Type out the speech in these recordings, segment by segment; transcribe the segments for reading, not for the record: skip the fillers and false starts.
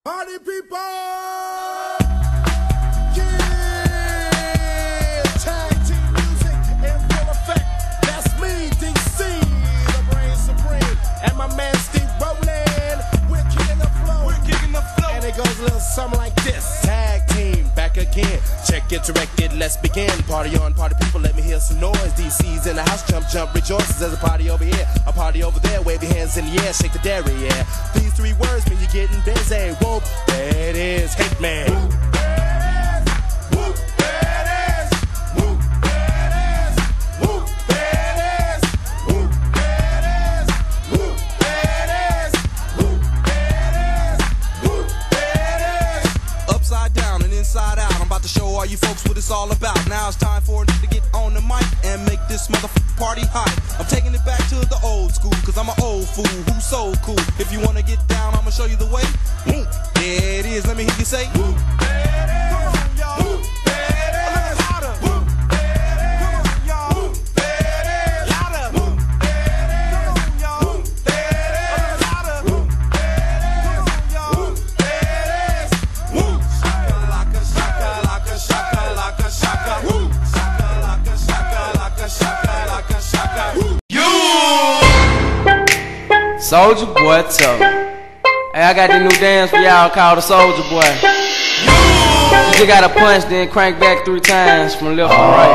Party people! Yeah! Tag team music in full effect. That's me, DC, the brain supreme. And my man Steve Rowland. We're kicking the flow. We're kicking the flow. And it goes a little something like this. Tag team, back again. Check it, directed, let's begin. Party on, party people, let me hear some noise. DC's in the house, jump, jump, rejoices. There's a party over here, a party over there. Wave your hands in the air, shake the dairy, yeah. These three words mean you're getting busy. Whoop, there it is, hate man. Whoop, there it is. Whoop, there it is. Whoop, there it is. Whoop, there it is. Whoop, there it is. Whoop, there it is. Whoop, there it is. Whoop, there it is. Upside down and inside out, I'm about to show all you folks what it's all about. Now it's time for it to get on the mic and make this motherfucking party hot. I'm taking it back to the old school, cause I'm an old fool who's so cool. If you wanna get down, I'ma show you the way. There it is, let me hear you say. Whoop, there it is. Come on, y'all. Whoop, there it is. Louder. Whoop, there it is. Come on, y'all. Whoop, there it is. Louder. Whoop, there it is. Come on, y'all. Whoop, there it is. Louder. Whoop, there it is. Come on, y'all. Whoop, there it is. Whoop, shaka-laka, shaka-laka, shaka-laka, shaka. Whoop, shaka-laka, shaka-laka, shaka-laka, shaka. Whoop. Soulja Boy tough. Hey, I got this new dance for y'all called the Soulja Boy. You just gotta punch, then crank back 3 times from left to right.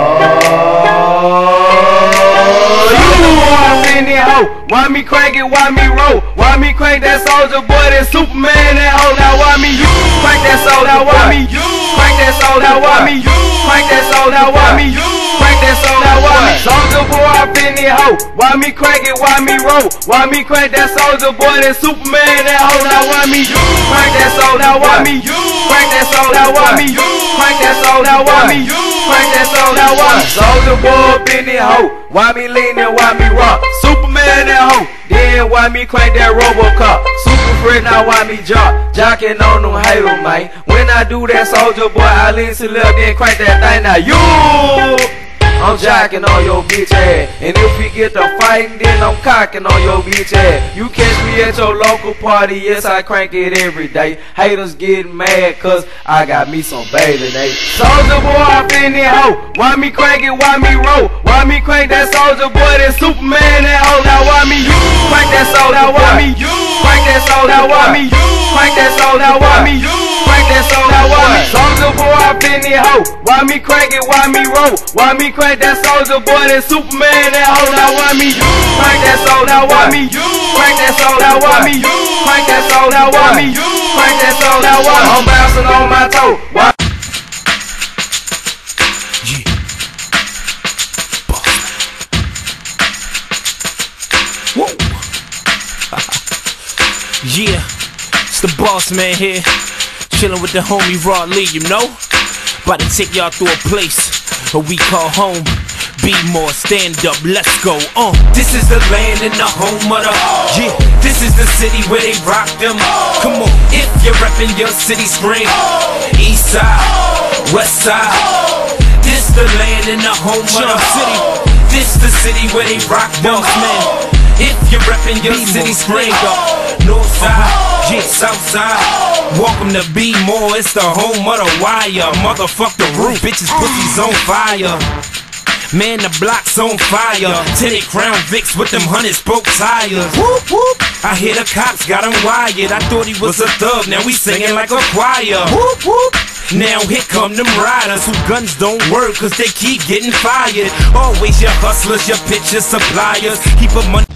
Soulja Boy, I'm in that hoe. Why me crank it? Why me roll? Why me crank that Soulja Boy? That Superman, that hoe. Now why me you crank that soul? Now why me you crank that soul? Now why me you crank that soul? Now why me you crank that soul? Now why me Soulja Boy up in that hoe? Why me crank it? Why me roll? Why me crank that Soulja Boy? That Superman, that hoe. Now why me you crank that soul? Now why me you crank that soul? Now why me you crank that soul? Now why me you crank that soul? Now why me Soulja Boy up in that hoe? Why me lean and why me rock? Superman that hoe. Then why me crank that Robocop? Super Fred, now why me jocking on them haters, man. When I do that Soulja Boy, I lean to left, then crank that thing. Now you, I'm jocking on your bitch ass. And if we get to fighting, then I'm cocking on your bitch ass. You catch me at your local party, yes, I crank it every day. Haters getting mad, cause I got me some bathing ape. Soulja Boy up in that hoe. Why me crank it? Why me roll? Why me crank that Soulja Boy? That Superman, that hoe. Now why me you crank that soul? Now why me you crank that soul? Now why me you crank that soul? Now why me you crank that soul? Now why me Soulja Boy up in that hoe? Why me crank it? Why me roll? Why me crank that Soulja Boy? That Superman, that hoe. Now why me you crank that soul? Now why me you crank that soul? Now why me you crank that soul? Now why me you crank that soul? Now why I'm bouncing on my toe? Why? Yeah, it's the boss man here, chillin' with the homie Raw Lee, you know? About to take y'all through a place what we call home. Be more, stand up, let's go. This is the land and the home of the yeah. This is the city where they rock them. Come on, if you're reppin' your city, scream. East side, west side. This the land and the home of the city. This the city where they rock them, man. If you're reppin' your city, scream. North side, yeah, south side. Welcome to Be More, it's the home of the wire. Motherfuck the roof, bitches, pussies on fire. Man, the block's on fire. Tinted Crown Vics with them 100-spoke tires. Whoop, whoop. I hear the cops got him wired. I thought he was a thug, now we singing like a choir. Whoop, whoop. Now here come them riders who guns don't work cause they keep getting fired. Always your hustlers, your pitcher suppliers. Keep a money.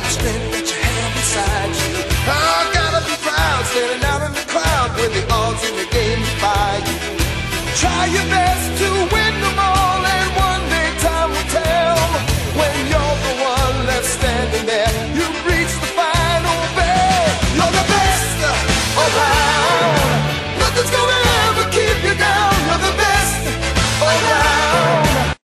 the strength that you have inside you. Oh, gotta be proud, standing out in the crowd when the odds in the game defy you. Try your best to win.